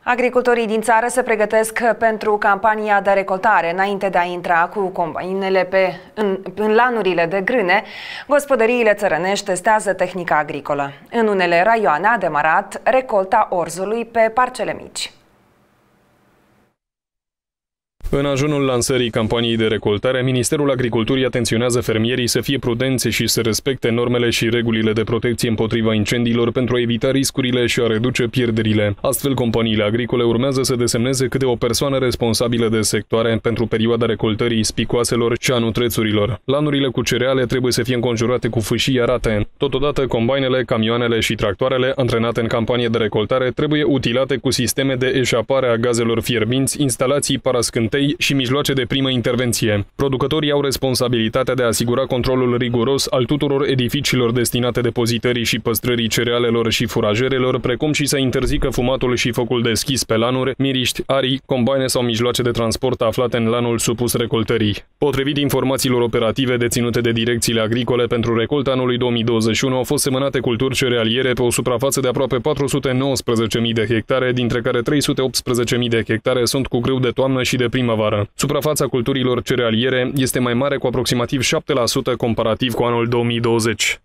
Agricultorii din țară se pregătesc pentru campania de recoltare. Înainte de a intra cu combainele în lanurile de grâne, gospodăriile țărănești testează tehnica agricolă. În unele raioane a demarat recolta orzului pe parcele mici. În ajunul lansării campaniei de recoltare, Ministerul Agriculturii atenționează fermierii să fie prudenți și să respecte normele și regulile de protecție împotriva incendiilor pentru a evita riscurile și a reduce pierderile. Astfel, companiile agricole urmează să desemneze câte o persoană responsabilă de sectoare pentru perioada recoltării spicoaselor și a nutrețurilor. Lanurile cu cereale trebuie să fie înconjurate cu fâșii arate. Totodată, combainele, camioanele și tractoarele antrenate în campanie de recoltare trebuie utilate cu sisteme de eșapare a gazelor fierbinți, instalații parascântei și mijloace de primă intervenție. Producătorii au responsabilitatea de a asigura controlul riguros al tuturor edificiilor destinate depozitării și păstrării cerealelor și furajerelor, precum și să interzică fumatul și focul deschis pe lanuri, miriști, arii, combaine sau mijloace de transport aflate în lanul supus recoltării. Potrivit informațiilor operative deținute de direcțiile agricole, pentru recolta anului 2021 au fost semănate culturi cerealiere pe o suprafață de aproape 419.000 de hectare, dintre care 318.000 de hectare sunt cu grâu de toamnă și de primăvară. Suprafața culturilor cerealiere este mai mare cu aproximativ 7% comparativ cu anul 2020.